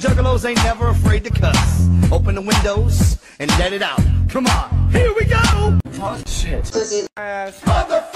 Juggalos ain't never afraid to cuss. Open the windows and let it out. Come on, here we go. Oh shit. Mother